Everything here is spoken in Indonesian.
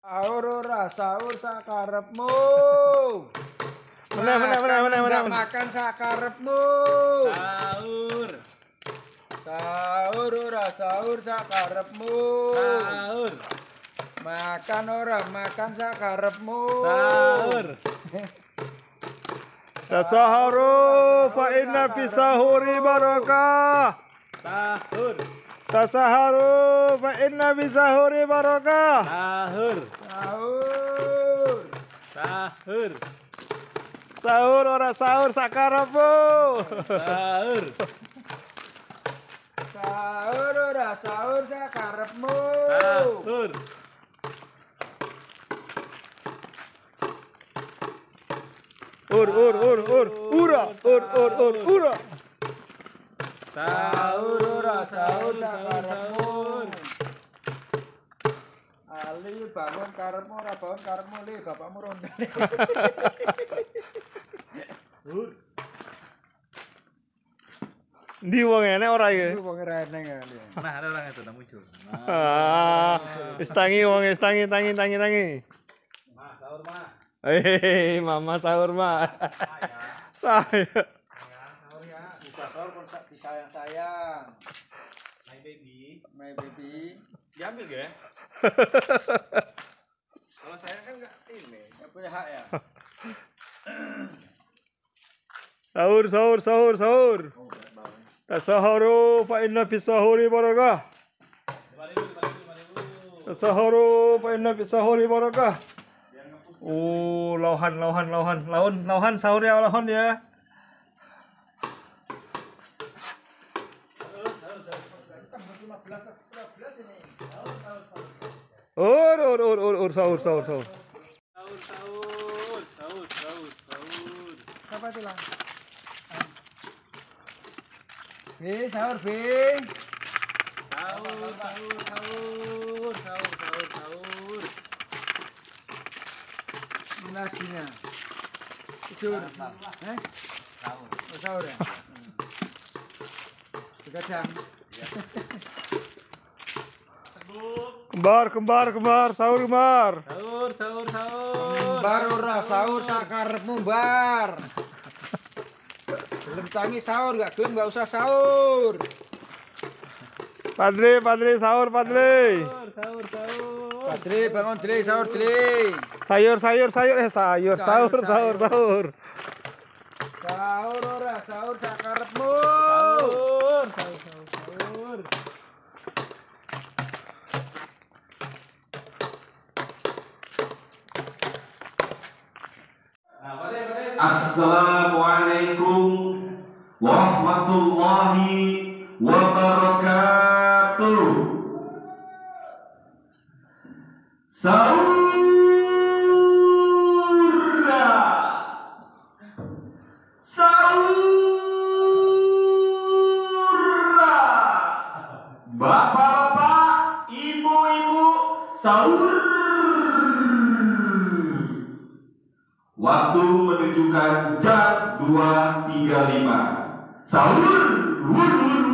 Sahur ora sahur sakarepmu. Menang. Makan sakarepmu. Sahur. Sahur ora sahur sakarepmu. Sahur. Makan ora makan sakarepmu. Sahur. Tasaharu fa inna fi sahuri barakah. Sahur. Tasaharu fa inna fi sahuri barakah. Sahur. Sahur. Sahur. Sahur ora sahur sakarepmu. Sahur. Sahur ora sahur sakarepmu. Sahur. Ura. Sahur ora sahur sakarepmu. Sahur. Ali bangun karepmu ora bangun karepmu li bapakmu ronda. Ndi wong enek ora iki? Wong reneng ya. Nah, ada orang itu udah muncul. Wis tangi wong, wis tangi. Mah, sahur mah. Mama sahur mah. Saya. Sahur ya. Bisa sahur kon disayang-sayang. My baby. My baby. Diambil ya? Kalau saya kan nggak ini. Enggak punya hak ya. Sahur. Tasaharu fa inna fi sahuri barakah. Tasaharu fa inna fi sahuri barakah. Oh, lauhan sahur ya lauhan ya. Sahur. Sahur. Apa itu lang? Sahur B. Sahur. Nasinya. Tidur. Sahur. Oh, sahur ya. 3 jam. Kembar, sahur kembar. Sahur. Bar ora sahur sakarepmu bar. Belum tangi sahur enggak usah sahur. Padre, sahur Padre. Sahur. Padre bangun Dre sahur Dre. Sayur. Sahur. Sahur ora sahur sakarepmu. Sahur. Assalamualaikum warahmatullahi wabarakatuh. Sahur. Bapak-bapak, ibu-ibu, sahur. Waktu menunjukkan jam 2.35. Sahur.